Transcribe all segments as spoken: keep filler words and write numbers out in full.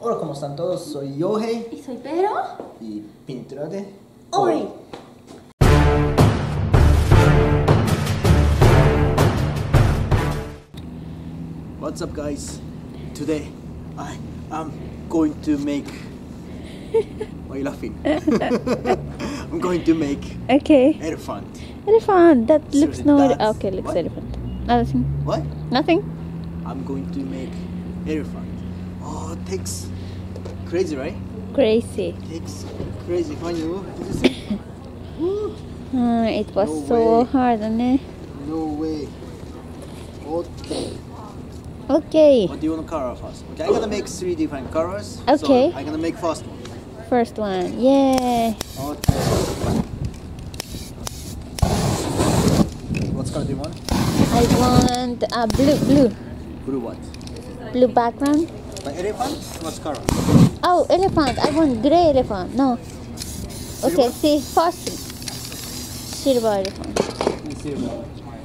Hola, ¿cómo están todos? Soy Yohei. Y soy Pedro. Y pintura de hoy. What's up, guys? Today I am going to make. Why are you laughing? I'm going to make Okay. elephant. Elephant. That looks Seriously, no. that's- Okay, looks what? elephant. Nothing. What? Nothing. I'm going to make elephant. Oh, it takes crazy, right? Crazy. Takes crazy fun, you. Did you see? Woo. Uh, it was No so way. hard, ne? No way. Okay. Okay. What do you want to color first? Okay, I'm gonna make three different colors. Okay. So I'm gonna make first one. First one. Yay. Okay. What color do you want? I want a blue, blue, Blue what? blue background. The elephant? What color? Oh, elephant. I want gray elephant. No. Okay. Silver? See, first silver elephant. Silver.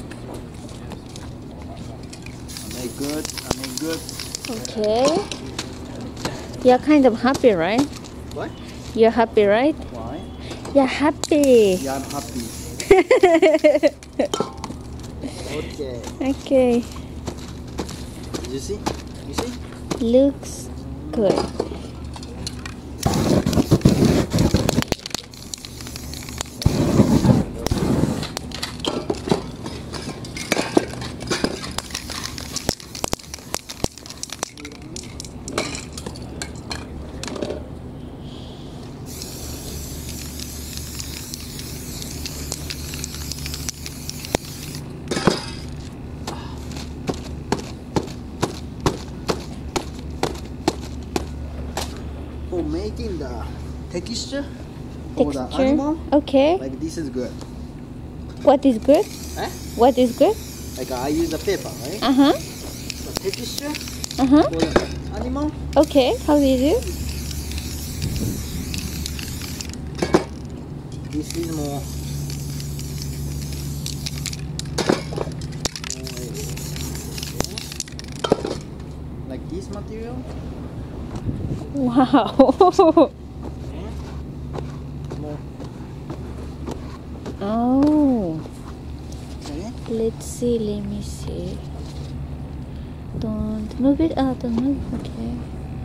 I make good. I make good. Okay. You're kind of happy, right? What? You're happy, right? Why? You're happy. Yeah, I'm happy. Okay. Okay. Did you see? You see? Looks good. For making the texture for the Texture. animal, Okay. like this is good. What is good? Eh? What is good? Like I use the paper, right? Uh huh. The texture Uh huh. for the animal. Okay. How do you do? This is more. Like this material. Wow. More. Oh. Okay. Let's see. Let me see. Don't move it. Ah, don't move. Okay.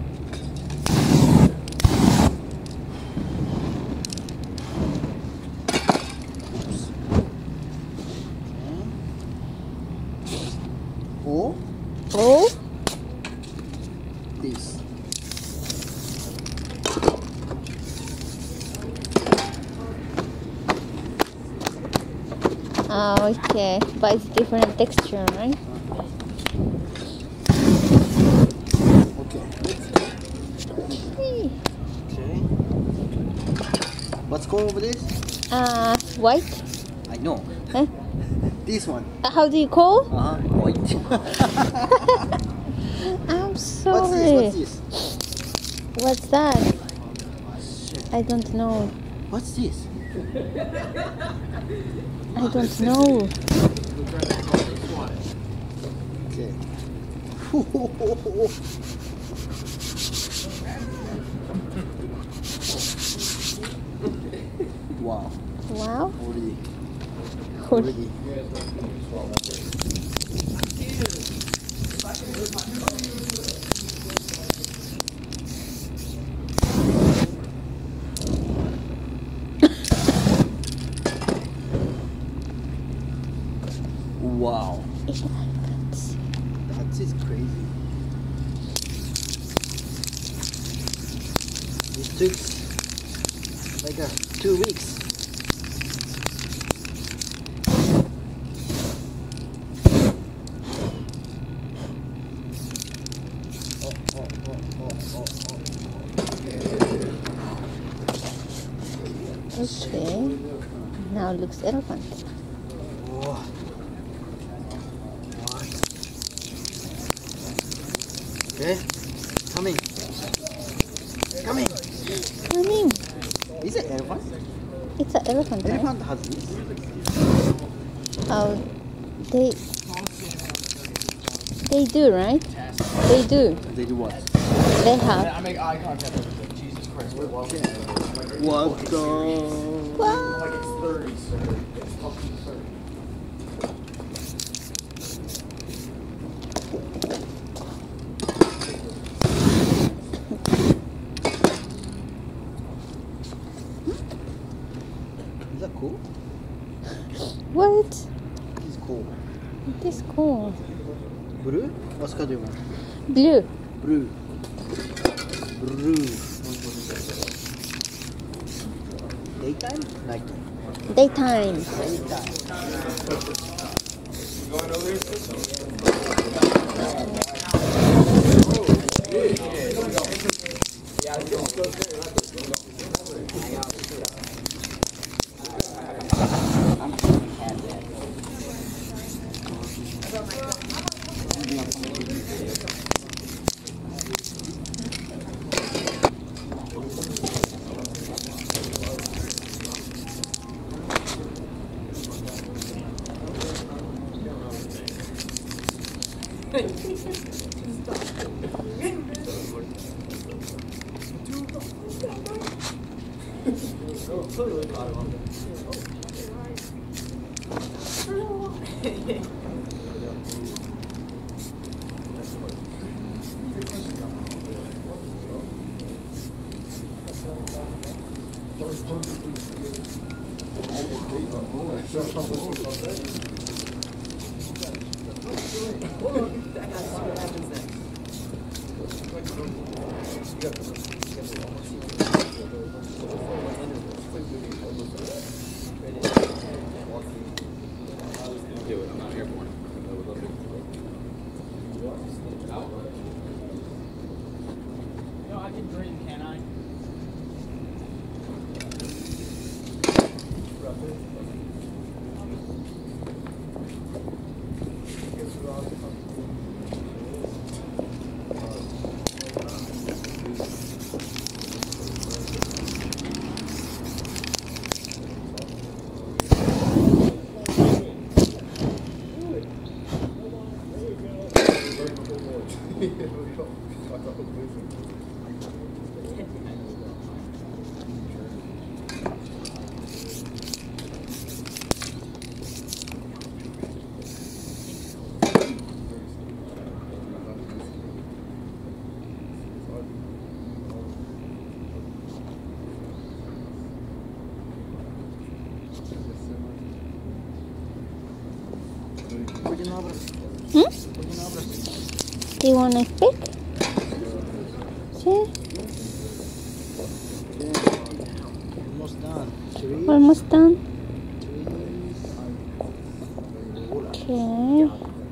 Or Oh. this. Oh, okay. But it's different texture, right? Okay. Hey. Okay. What's called over this? Uh, white. I know. Huh? This one. Uh, how do you call? Uh huh. White. I'm What's sorry. this? What's this? What's that? I don't know. What's this? I don't know. Okay. Wow. Wow. Already. Already. Already. Wow. That is crazy. It took like uh, two weeks. Oh, oh, oh, oh, oh, oh. Okay. Now looks elephant. Oh. Okay, coming. Coming. Coming. Is it elephant? It's an elephant, right? Elephant has this. Oh, they they do, right? They do. They do what? they have. I make eye contact with them. Jesus Christ, we're welcome. What the? Wow. Like it's thirty, sir. It's fucking thirty. Is that cool? What? It's cool. It is cool. Blue? Vad ska du med? Blue. Blue. Blue. Daytime? Nighttime. Daytime. Hmm? Do you want to speak? Sure. Almost done. Three. Almost done. Three. Okay.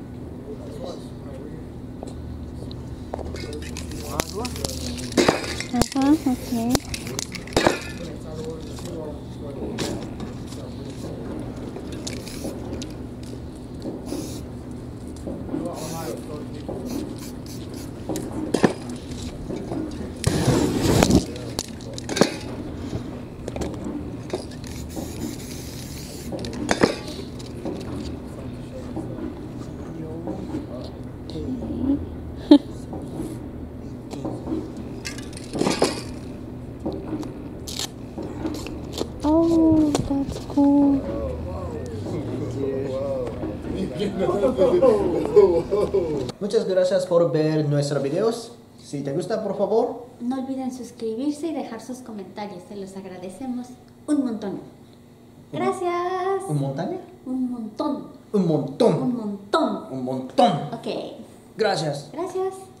Uh-huh, okay. Oh, that's cool. Muchas gracias por ver nuestros videos. Si te gusta, por favor, No olviden suscribirse y dejar sus comentarios, se los agradecemos un montón. Gracias. ¿un montaña? Un montón. Un montón. Un montón. Un montón. Ok. Gracias. Gracias.